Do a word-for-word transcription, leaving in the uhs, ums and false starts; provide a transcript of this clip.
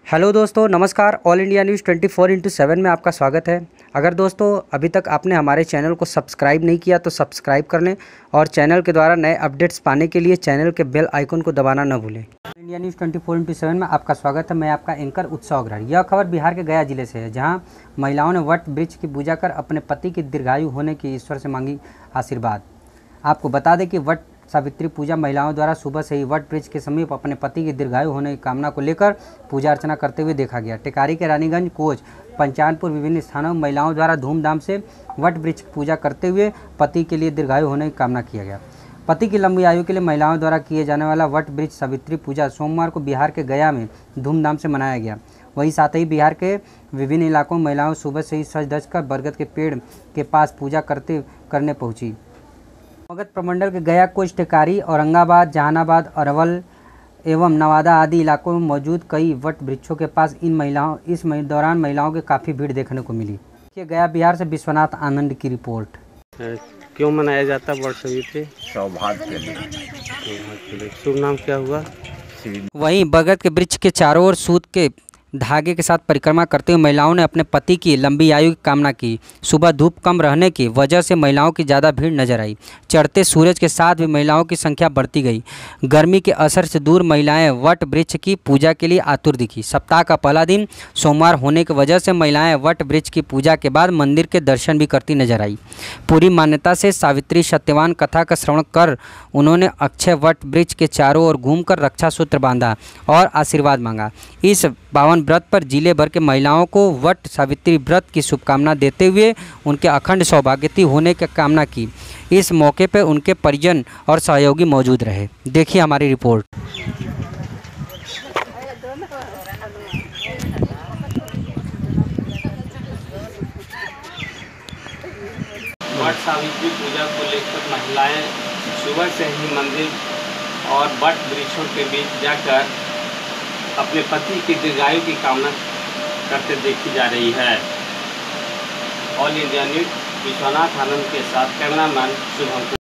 Hello दोस्तों, नमस्कार। All India news twenty four into seven में आपका स्वागत है। अगर दोस्तों अभी तक आपने हमारे चैनल को सब्सक्राइब नहीं किया तो सब्सक्राइब कर लें और चैनल के द्वारा नए अपडेट्स पाने के लिए चैनल के बेल आइकन को दबाना न भूलें। All India news twenty four into seven में आपका स्वागत है। मैं आपका एंकर उत्सव अग्रणी। यह खबर बिहार के गया जिले से है, जहाँ महिलाओं ने वट वृक्ष की पूजा कर अपने पति की दीर्घायु होने की ईश्वर से मांगी आशीर्वाद। आपको बता दें कि वट सावित्री पूजा महिलाओं द्वारा सुबह से ही वट वृक्ष के समीप अपने पति की दीर्घायु होने की कामना को लेकर पूजा अर्चना करते हुए देखा गया। टेकारी के रानीगंज, कोच, पंचानपुर विभिन्न स्थानों में महिलाओं द्वारा धूमधाम से वट वृक्ष की पूजा करते हुए पति के लिए दीर्घायु होने की कामना किया गया। पति की लंबी आयु के लिए महिलाओं द्वारा किए जाने वाला वट वृक्ष सावित्री पूजा सोमवार को बिहार के गया में धूमधाम से मनाया गया। वहीं साथ ही बिहार के विभिन्न इलाकों में महिलाओं सुबह से ही सज धज कर बरगद के पेड़ के पास पूजा करते करने पहुंची। मगध प्रमंडल के गया, कोच, टेकारी, औरंगाबाद, जहानाबाद, अरवल एवं नवादा आदि इलाकों में मौजूद कई वट वृक्षों के पास इन महिलाओं इस दौरान महिलाओं की काफ़ी भीड़ देखने को मिली। ये गया बिहार से विश्वनाथ आनंद की रिपोर्ट। क्यों मनाया जाता है वट सावित्री? सौभाग्य के लिए। शुभ नाम क्या हुआ? वहीं बरगद के वृक्ष के चारों ओर सूत के धागे के साथ परिक्रमा करते हुए महिलाओं ने अपने पति की लंबी आयु की कामना की। सुबह धूप कम रहने की वजह से महिलाओं की ज़्यादा भीड़ नजर आई। चढ़ते सूरज के साथ भी महिलाओं की संख्या बढ़ती गई। गर्मी के असर से दूर महिलाएं वट वृक्ष की पूजा के लिए आतुर दिखी। सप्ताह का पहला दिन सोमवार होने की वजह से महिलाएं वट वृक्ष की पूजा के बाद मंदिर के दर्शन भी करती नजर आई। पूरी मान्यता से सावित्री सत्यवान कथा का श्रवण कर उन्होंने अक्षय वट वृक्ष के चारों ओर घूमकर रक्षा सूत्र बांधा और आशीर्वाद मांगा। इस पावन व्रत पर जिले भर के महिलाओं को वट सावित्री व्रत की शुभकामना देते हुए उनके अखंड सौभाग्यवती होने की कामना की। इस मौके पर उनके परिजन और सहयोगी मौजूद रहे। देखिए हमारी रिपोर्ट। वट सावित्री पूजा को लेकर महिलाएं सुबह से ही मंदिर और वट वृक्षों के बीच जाकर अपने पति की दीर्घायु की कामना करते देखी जा रही है। All India news Vishwanath Anand के साथ कैमरामैन शुभम।